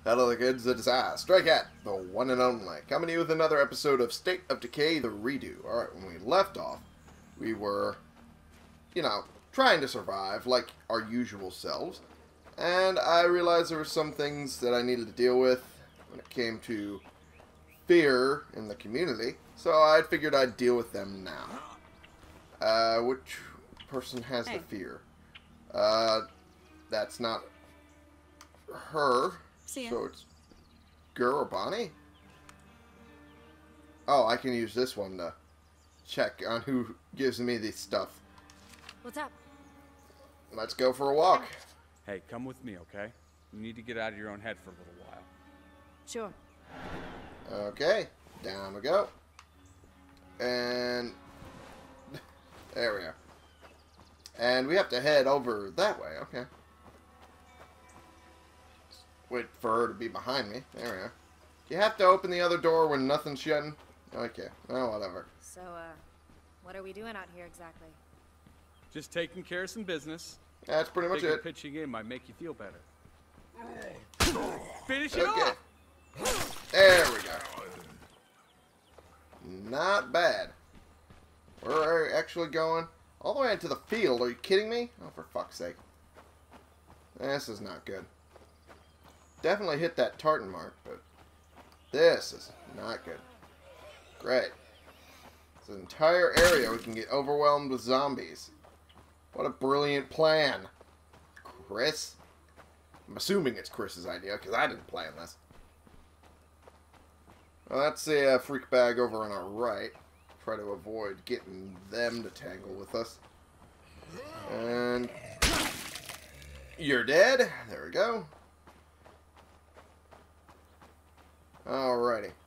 Hello the kids, it's I, Stray Cat, the one and only, coming to you with another episode of State of Decay, the redo. Alright, when we left off, we were, trying to survive like our usual selves, and I realized there were some things that I needed to deal with when it came to fear in the community, so I figured I'd deal with them now. Which person has the fear? That's not her. So it's Gur or Bonnie? Oh, I can use this one to check on who gives me the stuff. What's up? Let's go for a walk. Hey, come with me, okay? You need to get out of your own head for a little while. Sure. Okay, down we go. And there we are. And we have to head over that way, okay. Wait for her to be behind me. There we are. Do you have to open the other door when nothing's shutting? Okay. Oh, whatever. So, what are we doing out here exactly? Just taking care of some business. That's pretty much it. Pitching in might make you feel better. Finish it off! There we go. Not bad. We're actually going all the way into the field. Are you kidding me? Oh, for fuck's sake. This is not good. Definitely hit that tartan mark, but this is not good. Great. This entire area we can get overwhelmed with zombies. What a brilliant plan. Chris? I'm assuming it's Chris's idea, because I didn't plan this. Well, that's the freak bag over on our right. Try to avoid getting them to tangle with us. And you're dead. There we go. Alrighty.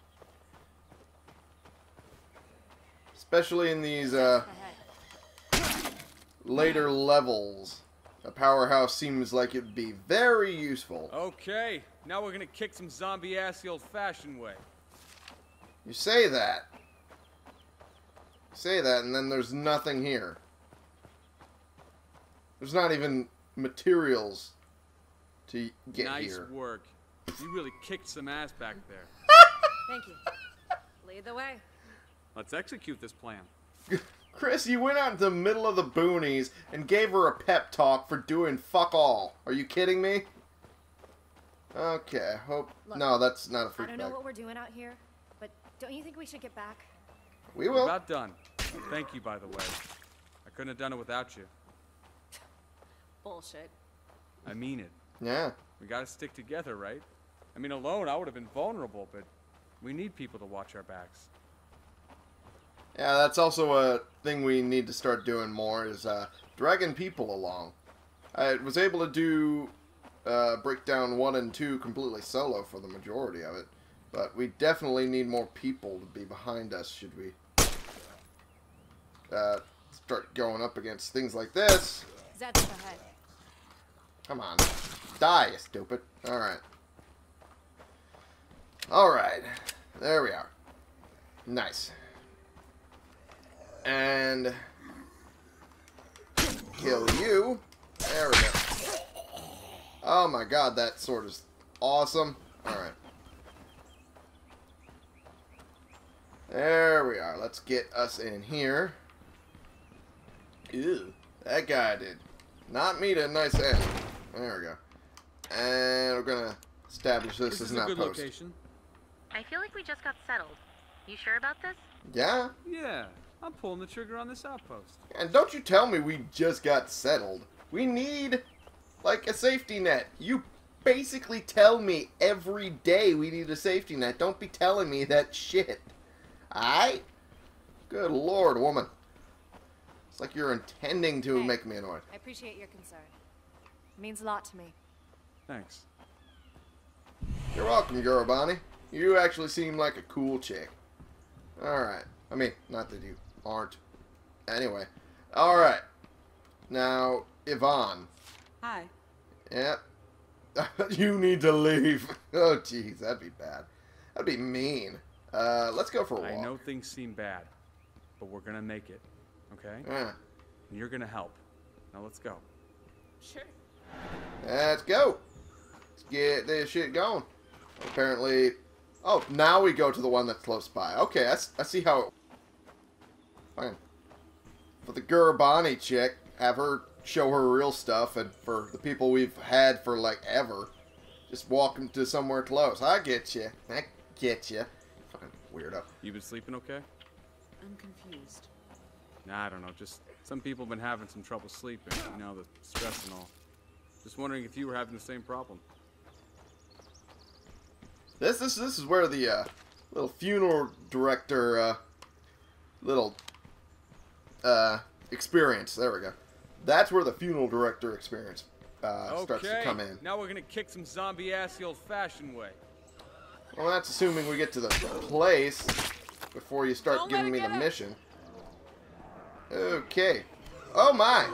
Especially in these later levels, a powerhouse seems like it'd be very useful. Okay, now we're gonna kick some zombie ass the old-fashioned way. You say that. You say that, and then there's nothing here. There's not even materials to get here. Nice work. You really kicked some ass back there. Thank you. Lead the way. Let's execute this plan. Chris, you went out into the middle of the boonies and gave her a pep talk for doing fuck all. Are you kidding me? Okay, hope... Look, no, that's not a freak I don't know what we're doing out here, but don't you think we should get back? We will. We're about done. Thank you, by the way. I couldn't have done it without you. Bullshit. I mean it. Yeah. We gotta stick together, right? I mean, alone I would have been vulnerable, but we need people to watch our backs. Yeah, that's also a thing we need to start doing more, is dragging people along. I was able to do Breakdown 1 and 2 completely solo for the majority of it, but we definitely need more people to be behind us should we start going up against things like this. Zed's up ahead. Come on. Die, you stupid. Alright. Alright. There we are. Nice. And kill you. There we go. Oh my god, that sword is awesome. Alright. There we are. Let's get us in here. Ew. That guy did not meet a nice end. There we go. And we're gonna establish this as an outpost. This is a good location. I feel like we just got settled. You sure about this? Yeah? Yeah, I'm pulling the trigger on this outpost. And don't you tell me we just got settled. We need, like, a safety net. You basically tell me every day we need a safety net. Don't be telling me that shit. Aight? Good lord, woman. It's like you're intending to make me annoyed. I appreciate your concern. It means a lot to me. Thanks. You're welcome, Gurabani. You actually seem like a cool chick. Alright. I mean, not that you aren't. Anyway. Alright. Now, Yvonne. Hi. Yep. You need to leave. Oh, jeez. That'd be bad. That'd be mean. Let's go for a walk. I know things seem bad, but we're gonna make it. Okay? Yeah. And you're gonna help. Now let's go. Sure. Let's go. Let's get this shit going. Apparently... Oh, now we go to the one that's close by. Okay, I see how it... Fine. For the Gurabani chick, have her show her real stuff, and for the people we've had for, like, ever, just walk them to somewhere close. I get you. I get you. Fucking weirdo. You been sleeping okay? I'm confused. Nah, I don't know. Just some people have been having some trouble sleeping. You know, the stress and all. Just wondering if you were having the same problem. This is where the little funeral director experience. There we go. That's where the funeral director experience starts to come in. Now we're gonna kick some zombie ass the old-fashioned way. Well, that's assuming we get to the place before you start Don't giving let me her the get mission. Okay. Oh my.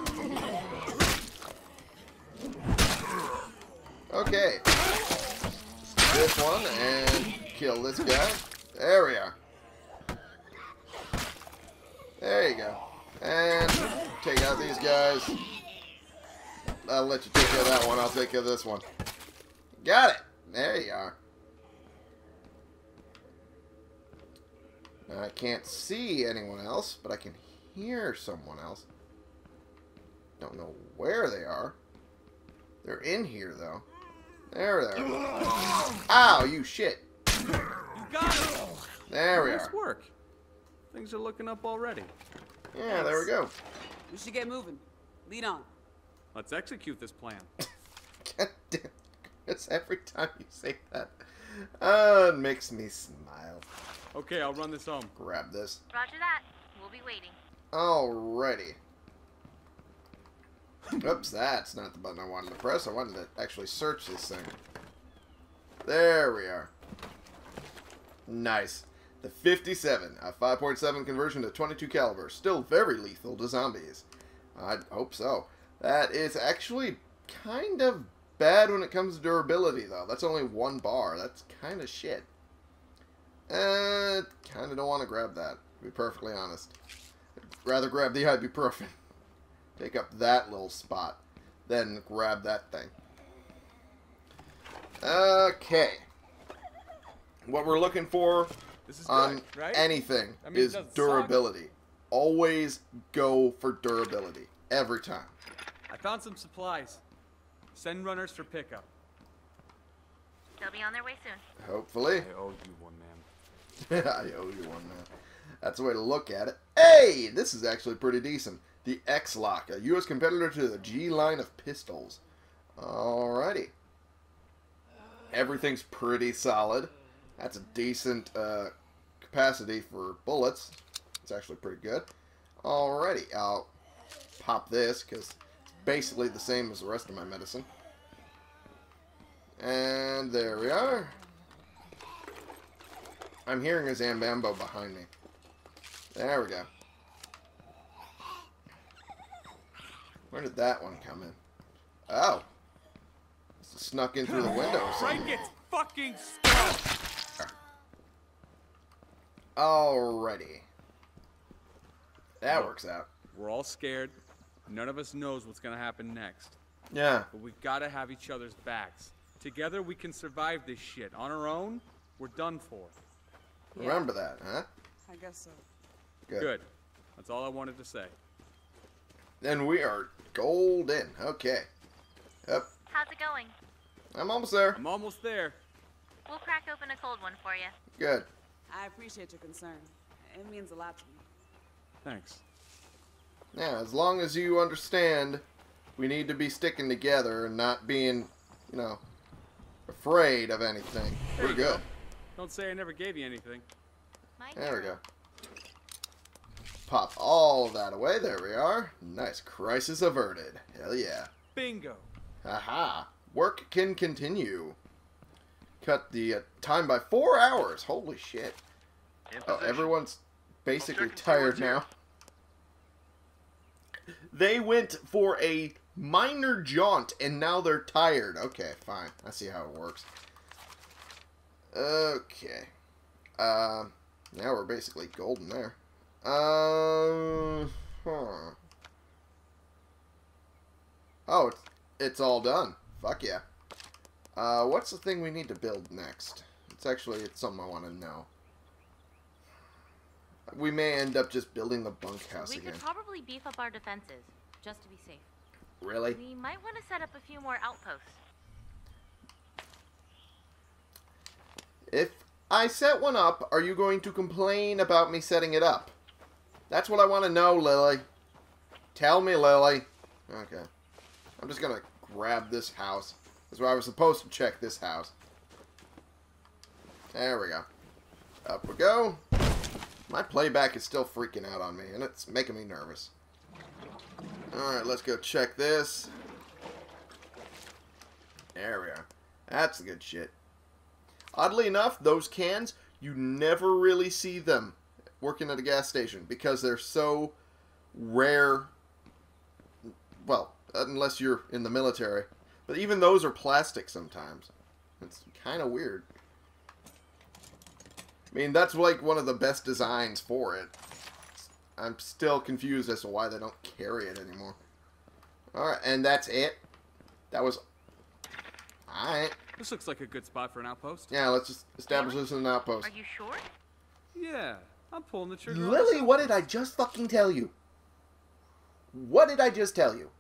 Okay. This one and kill this guy. There we are. There you go. And take out these guys. I'll let you take care of that one. I'll take care of this one. Got it. There you are. Now, I can't see anyone else, but I can hear someone else. Don't know where they are. They're in here, though. There they are. Ow, you shit. You got it! There we Nice are. work. Things are looking up already. Yeah, there we go. We should get moving. Lead on. Let's execute this plan. God damn. It's every time you say that. It makes me smile. Okay, I'll run this home. Grab this. Roger that. We'll be waiting. Alrighty. Oops, that's not the button I wanted to press. I wanted to actually search this thing. There we are. Nice. The 57, a 5.7 conversion to 22 caliber. Still very lethal to zombies. I hope so. That is actually kind of bad when it comes to durability, though. That's only 1 bar. That's kind of shit. Kind of don't want to grab that, to be perfectly honest. I'd rather grab the ibuprofen. Take up that little spot. Then grab that thing. Okay. What we're looking for This is on good, right? anything I mean, it is doesn't durability. Always go for durability. Every time. I found some supplies. Send runners for pickup. They'll be on their way soon. Hopefully. I owe you one, man. I owe you one, man. That's the way to look at it. Hey! This is actually pretty decent. The X-Lock, a U.S. competitor to the G line of pistols. Alrighty. Everything's pretty solid. That's a decent capacity for bullets. It's actually pretty good. Alrighty, I'll pop this because it's basically the same as the rest of my medicine. And there we are. I'm hearing a Zambambo behind me. There we go. Where did that one come in? Oh. Must have snuck in through the window or something. Frank gets fucking stuck. Alrighty. That works out. We're all scared. None of us knows what's gonna happen next. Yeah. But we gotta have each other's backs. Together we can survive this shit. On our own, we're done for. Remember that, huh? I guess so. Good. That's all I wanted to say. Then we are golden. Okay. Yep. How's it going? I'm almost there. I'm almost there. We'll crack open a cold one for you. Good. I appreciate your concern. It means a lot to me. Thanks. Yeah, as long as you understand we need to be sticking together and not being, you know, afraid of anything. There We're you good. go. Don't say I never gave you anything. My There we hero. go. Pop all of that away. There we are. Nice. Crisis averted. Hell yeah. Bingo. Haha. Work can continue. Cut the time by 4 hours. Holy shit. Oh, everyone's basically tired now. They went for a minor jaunt and now they're tired. Okay, fine. I see how it works. Okay. Now we're basically golden there. Huh. Oh, it's all done. Fuck yeah. What's the thing we need to build next? It's something I want to know. We may end up just building the bunkhouse We again. could probably beef up our defenses, just to be safe. Really? We might want to set up a few more outposts. If I set one up, are you going to complain about me setting it up? That's what I want to know, Lily. Tell me, Lily. Okay. I'm just going to grab this house. That's where I was supposed to check this house. There we go. Up we go. My playback is still freaking out on me, and it's making me nervous. Alright, let's go check this. There we are. That's the good shit. Oddly enough, those cans, you never really see them working at a gas station because they're so rare. Well, unless you're in the military. But even those are plastic sometimes. It's kind of weird. I mean, that's like one of the best designs for it. I'm still confused as to why they don't carry it anymore. Alright, and that's it. That was... Alright. This looks like a good spot for an outpost. Yeah, let's just establish this as an outpost. Are you sure? Yeah, I'm pulling the trigger. Lily, what did I just fucking tell you? What did I just tell you?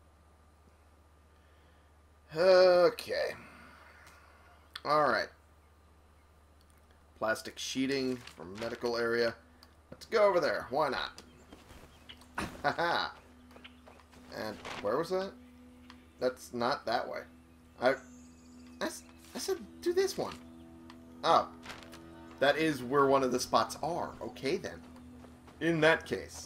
Okay. Alright. Plastic sheeting from medical area. Let's go over there. Why not? Haha. And where was that? That's not that way. I said do this one. Oh. That is where one of the spots are. Okay then. In that case.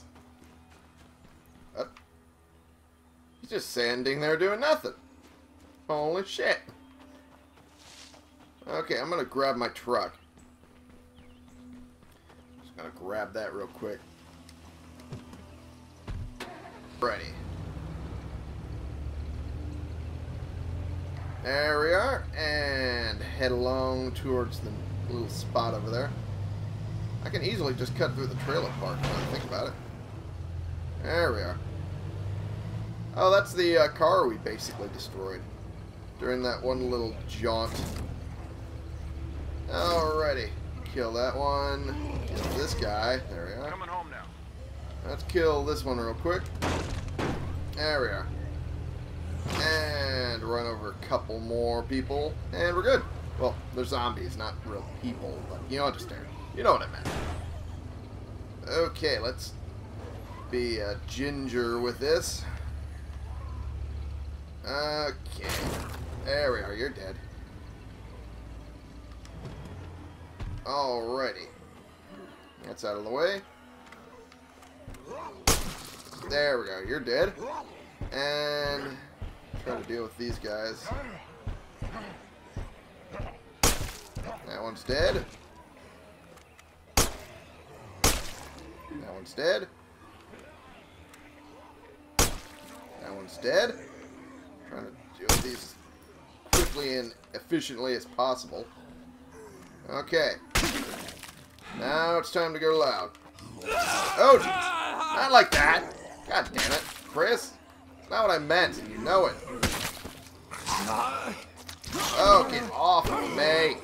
He's just standing there doing nothing. Holy shit. Okay, I'm gonna grab my truck. Just gonna grab that real quick. Ready. There we are. And head along towards the little spot over there. I can easily just cut through the trailer park when I think about it. There we are. Oh, that's the car we basically destroyed during that one little jaunt. Alrighty. Kill that one. Kill this guy. There we are. Coming home now. Let's kill this one real quick. There we are. And run over a couple more people. And we're good. Well, they're zombies, not real people, but you understand. You know what I meant. Okay, let's be a ginger with this. Okay. There we are. You're dead. Alrighty. That's out of the way. There we go. You're dead. And try to deal with these guys. That one's dead. That one's dead. That one's dead. Trying to deal with these as quickly and efficiently as possible. Okay. Now it's time to go loud. Oh, jeez. Not like that. God damn it. Chris. It's not what I meant, and you know it. Oh, get off of me.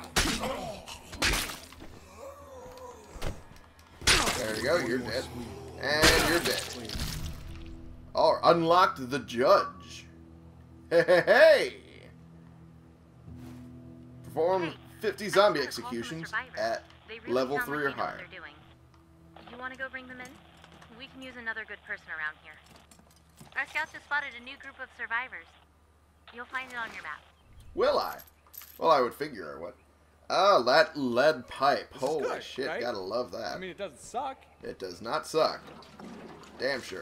There you go. You're dead. And you're dead. Oh, unlocked the judge. Hey, hey, hey. Perform 50 zombie executions at level 3 or higher. You want to go bring them in? We can use another good person around here. Our scouts have spotted a new group of survivors. You'll find it on your map. Will I? Well, I would figure I would. Oh, that lead pipe. This is Holy good, shit, right? gotta love that. I mean, it doesn't suck. It does not suck. Damn sure.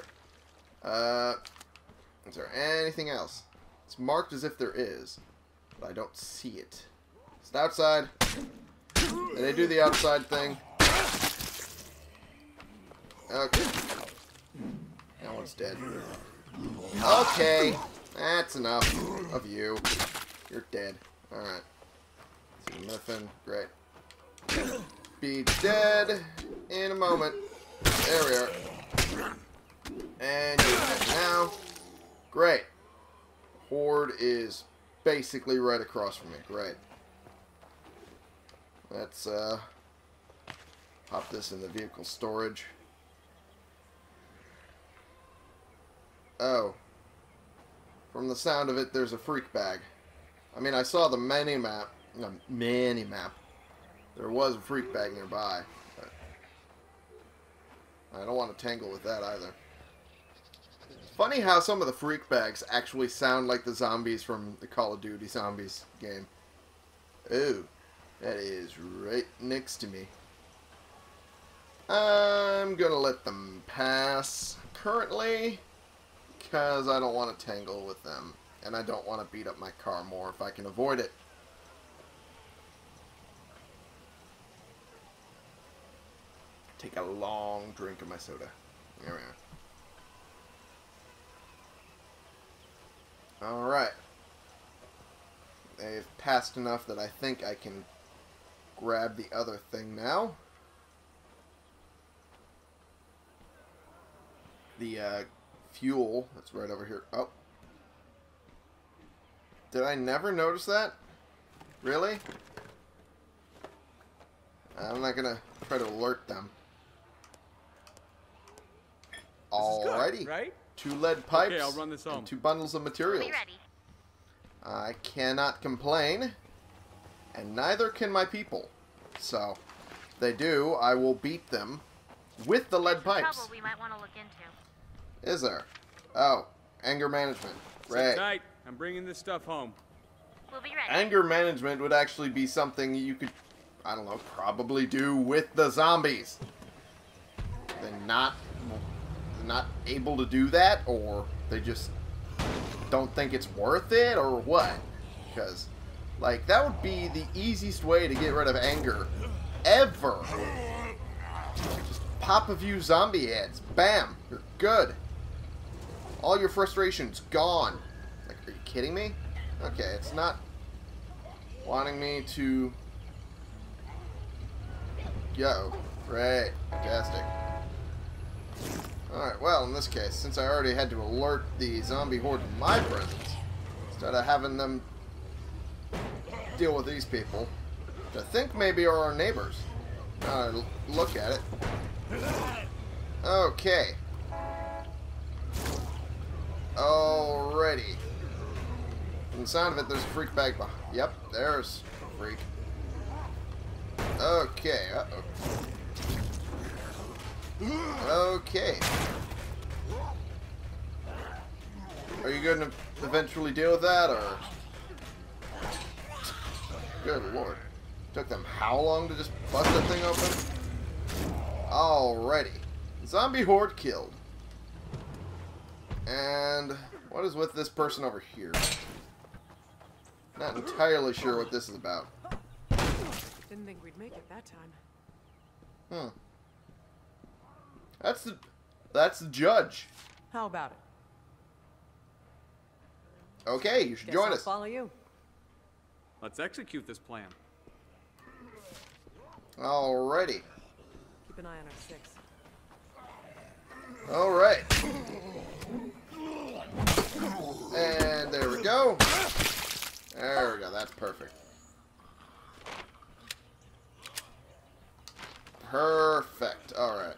Is there anything else? It's marked as if there is, but I don't see it. It's outside. And they do the outside thing. Okay. That one's dead. Okay. That's enough of you. You're dead. Alright. See nothing. Great. Be dead in a moment. There we are. And you're dead now. Great. Horde is basically right across from me. Great. Let's pop this in the vehicle storage. Oh. From the sound of it, there's a freak bag. I mean, I saw the mini-map. No, mini-map. There was a freak bag nearby. But I don't want to tangle with that either. It's funny how some of the freak bags actually sound like the zombies from the Call of Duty Zombies game. Ooh. That is right next to me. I'm gonna let them pass currently because I don't want to tangle with them and I don't want to beat up my car more if I can avoid it. Take a long drink of my soda. There we are. Alright. They've passed enough that I think I can grab the other thing now. The fuel that's right over here. Oh. Did I never notice that? Really? I'm not gonna try to alert them. Alrighty. Good, right? 2 lead pipes. Okay, I'll run this home. And 2 bundles of materials. Be ready. I cannot complain, and neither can my people. So, if they do, I will beat them with the lead There's some pipes. trouble we might want to look into. Is there? Oh, anger management. Sit Right. tight. I'm bringing this stuff home. We'll be ready. Anger management would actually be something you could, I don't know, probably do with the zombies. They're not able to do that, or they just don't think it's worth it, or what? Because, like, that would be the easiest way to get rid of anger ever. Just pop a few zombie heads. Bam! You're good. All your frustration's gone. Like, are you kidding me? Okay, it's not wanting me to go. Great. Fantastic. Alright, well, in this case, since I already had to alert the zombie horde in my presence, instead of having them deal with these people, which I think maybe are our neighbors. Now I look at it. Okay. Alrighty. From the sound of it, there's a freak bag behind. Yep, there's a freak. Okay, uh-oh. Okay. Are you going to eventually deal with that, or... Good lord. Took them how long to just bust that thing open? Alrighty. Zombie horde killed. And what is with this person over here? Not entirely sure what this is about. Didn't think we'd make it that time. Hmm. That's the judge. How about it? Okay, you should Guess join I'll us. follow you. Let's execute this plan. Alrighty. Keep an eye on our 6. Alright. And there we go. There we go, that's perfect. Perfect. Alright.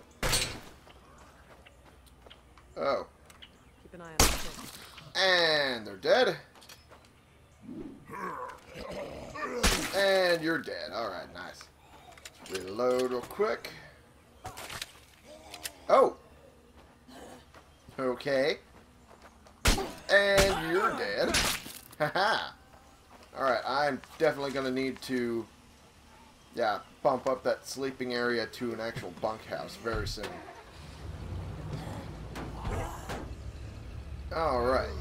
Oh. Keep an eye on our 6. And they're dead. And you're dead. Alright, nice. Reload real quick. Oh. Okay. And you're dead. Haha. Alright, I'm definitely going to need to, yeah, bump up that sleeping area to an actual bunkhouse very soon. Alright.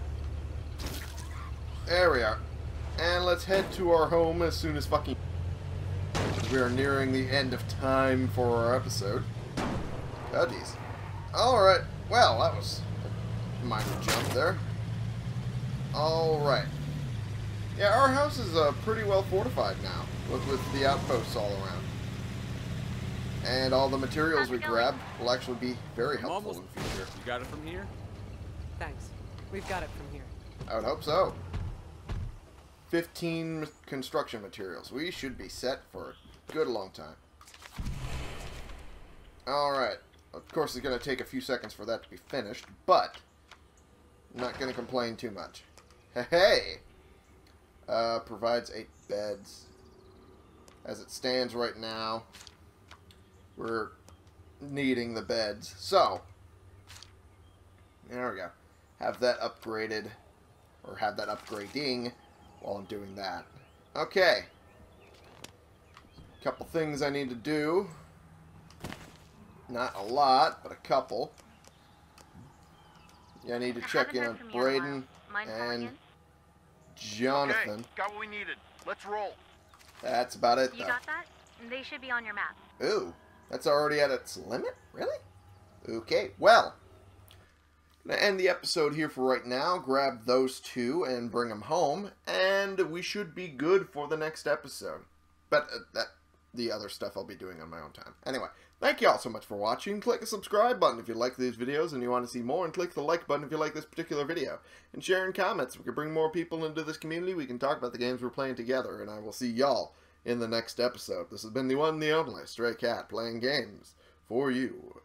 There we are. And let's head to our home as soon as fucking... We are nearing the end of time for our episode. Goodies. Alright. Well, that was a minor jump there. Alright. Yeah, our house is pretty well fortified now, with the outposts all around. And all the materials we grabbed will actually be very helpful in the future. You got it from here? Thanks. We've got it from here. I would hope so. 15 construction materials. We should be set for a good long time. Alright. Of course, it's going to take a few seconds for that to be finished, but I'm not going to complain too much. Hey! Provides 8 beds. As it stands right now, we're needing the beds. So, there we go. Have that upgraded, or have that upgrading while I'm doing that. Okay. Couple things I need to do. Not a lot, but a couple. Yeah, I need to check in on Braden and Jonathan. Okay, got what we needed. Let's roll. That's about it, though. You got that? They should be on your map. Ooh, that's already at its limit? Really? Okay, well. Gonna end the episode here for right now. Grab those two and bring them home, and we should be good for the next episode. But the other stuff I'll be doing on my own time. Anyway, thank you all so much for watching. Click the subscribe button if you like these videos and you want to see more, and click the like button if you like this particular video. And share in comments. We can bring more people into this community. We can talk about the games we're playing together, and I will see y'all in the next episode. This has been the one and the only Stray Cat playing games for you.